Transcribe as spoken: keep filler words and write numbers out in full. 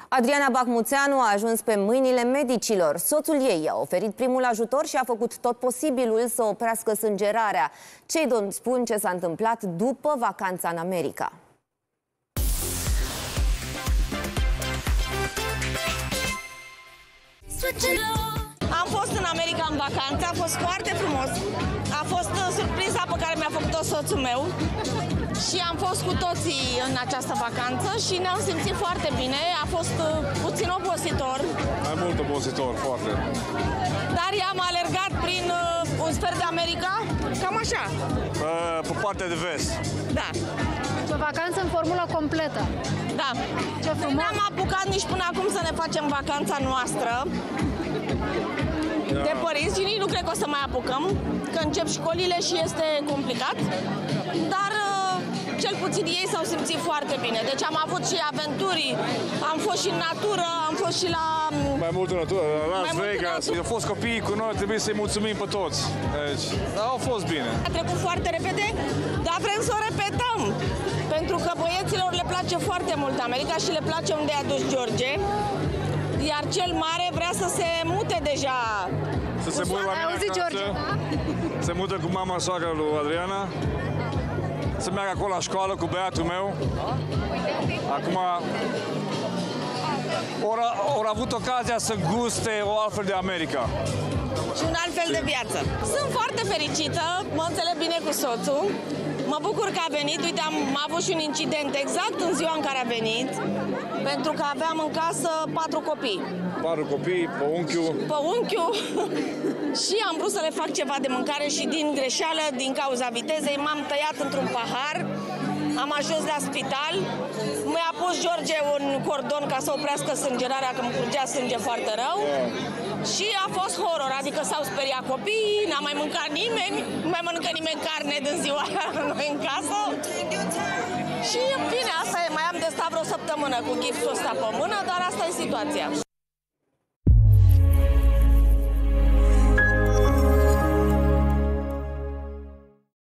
Adriana Bahmuțeanu a ajuns pe mâinile medicilor. Soțul ei a oferit primul ajutor și a făcut tot posibilul să oprească sângerarea. Cei doi spun ce s-a întâmplat după vacanța în America. Am fost în America în vacanță, a fost foarte frumos. A fost surpriza pe care mi-a făcut-o soțul meu. Și am fost cu toții în această vacanță și ne-am simțit foarte bine. A fost puțin obositor. Mai mult obositor, foarte. Dar i-am alergat prin uh, un sfert de America, cam așa. Pe, pe partea de vest. Da. O vacanță în formulă completă. Da. Ce frumos. N-am apucat nici până acum să ne facem vacanța noastră de părinți și nici nu cred că o să mai apucăm, că încep școlile și este complicat. Dar cel puțin ei s-au simțit foarte bine. Deci am avut și aventuri, am fost și în natură, am fost și la... Mai mult în natură, la Las Vegas. Au fost copiii cu noi, trebuie să-i mulțumim pe toți. Deci, au fost bine. A trecut foarte repede, dar vrem să o repetăm. Pentru că băieților le place foarte mult America și le place unde i-a dus George. Iar cel mare vrea să se mute deja. Să se mute la mine acasă, George, da? se mută cu mama soacră lui Adriana. Să meargă acolo la școală cu băiatul meu. Acum au avut ocazia să guste o altfel de America. Și un alt fel de viață. Sunt foarte fericită, mă înțeleg bine cu soțul. Mă bucur că a venit. Uite, am avut și un incident exact în ziua în care a venit, pentru că aveam în casă patru copii. Patru copii, pe unchiul. Pe unchiul. Și am vrut să le fac ceva de mâncare și din greșeală, din cauza vitezei, m-am tăiat într-un pahar. Am ajuns la spital. Mi-a pus George un cordon ca să oprească sângerarea, că îmi curgea sânge foarte rău. Și a fost horror, adică s-au speriat copiii, n-a mai mâncat nimeni, nu mai mănâncă nimeni carne din ziua aia noi în casă. Și bine, asta e, mai am de stat vreo săptămână cu gipsul ăsta pe mână, dar asta e situația.